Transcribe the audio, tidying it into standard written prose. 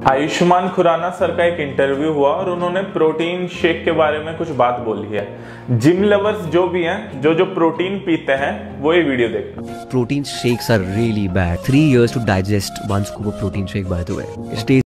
Ayushman Khurana sir का एक interview हुआ और उन्होंने प्रोटीन शेक के बारे में कुछ बात बोली है। जिम लवर्स जो भी हैं, जो प्रोटीन पीते हैं, वो ये वीडियो देखना। Protein shakes are really bad. 3 years to digest one scoop of protein shake, by the way. It stays